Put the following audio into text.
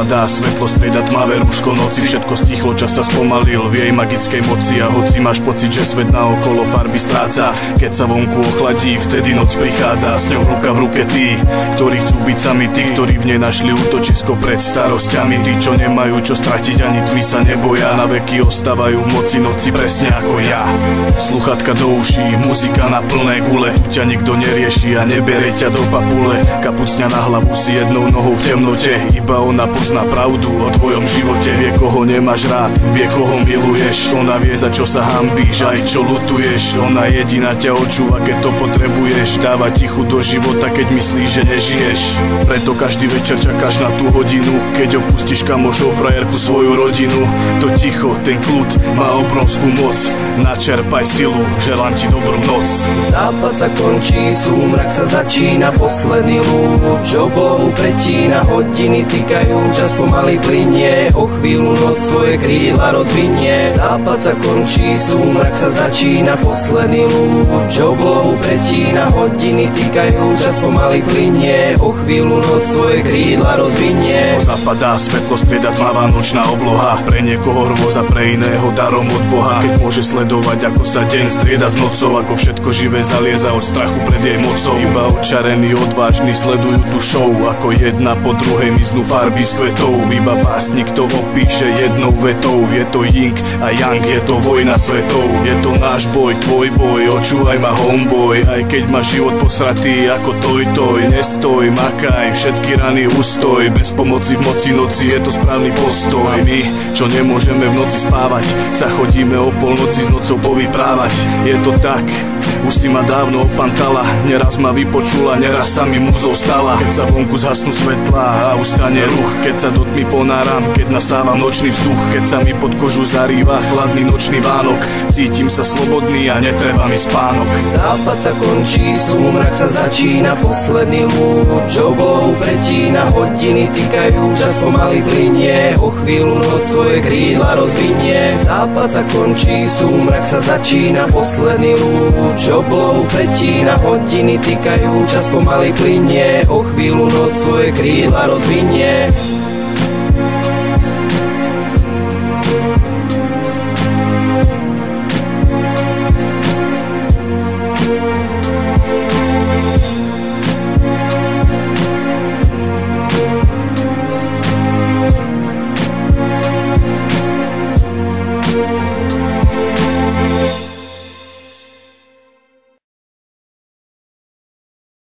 Zapadá svetlo, strieda tmavé rúško noci. Všetko stichlo, čas sa spomalil v jej magickej moci. A hoci máš pocit, že svet naokolo farby stráca, keď sa vonku ochladí, vtedy noc prichádza. S ňou ruka v ruke tí, ktorí chcú byť sami, tí, ktorí v nej našli útočisko pred starosťami. Tí, čo nemajú čo stratiť, ani tmy sa neboja, na veky ostávajú v moci noci presne ako ja. Sluchatka do uší, muzika na plné gule, tu ťa nikto nerieši a nebere ťa do papule. Kapucňa na hlavu si jednou nohou v temnote, iba ona pozná pravdu o tvojom živote. Vie, koho nemáš rád, vie, koho miluješ, ona vie, za čo sa hanbíš, aj čo lutuješ. Ona jediná ťa očúva, keď to potrebuješ, dáva tichu do života, keď myslíš, že nežiješ. Preto každý večer čakáš na tú hodinu, keď opustíš kamošov, frajerku, svoju rodinu. To ticho, ten kľud má obrovskú moc, načerpaj silu, želám ti dobrú noc. Západ sa končí, súmrak sa začína, posledný lúč oblohu pretína, hodiny týkajú, čas pomaly plynie, o chvíľu noc svoje krídla rozvinie. Západ sa končí, súmrak sa začína, posledný lúč oblohu pretína, hodiny týkajú, čas pomaly plynie, o chvíľu noc svoje krídla rozvinie. Zapadá svetlo, strieda tmavá nočná obloha, pre niekoho hrôza, pre iného darom od Boha. Keď môže sledovať, ako sa deň strieda s nocou, ako všetko živé zalieza od strachu pred jej mocou. Iba očarení, odvážni sledujú tú show, ako jedna po druhej miznú farby z kvetov. Iba básnik to opíše jednou vetou, je to yin a yang, je to vojna svetov. Je to náš boj, tvoj boj, očúvaj ma homeboy, aj keď máš život posratý ako toj, nestoj, makaj, všetky rany ustoj, bez pomoci v moci noci je to správny postoj. A my, čo nemôžeme v noci spávať, sa chodíme o polnoci s nocou povyprávať. Je to tak, už si ma dávno opantala, neraz ma vypočula, neraz sa mi múzou stala. Keď sa vonku zhasnú svetlá a ustane ruch, keď sa do tmy ponáram, keď nasávam nočný vzduch, keď sa mi pod kožu zarýva chladný nočný vánok, cítim sa slobodný a netreba mi spánok. Západ sa končí, súmrak sa začína, posledný lúč oblohu pretína, hodiny týkajú, čas pomaly plynie, o chvíľu noc svoje krídla rozvinie. Západ sa končí, súmrak sa začína, posledný lúč oblohu pretína, hodiny týkajú, čas pomaly plynie, o chvíľu noc svoje krídla rozvinie.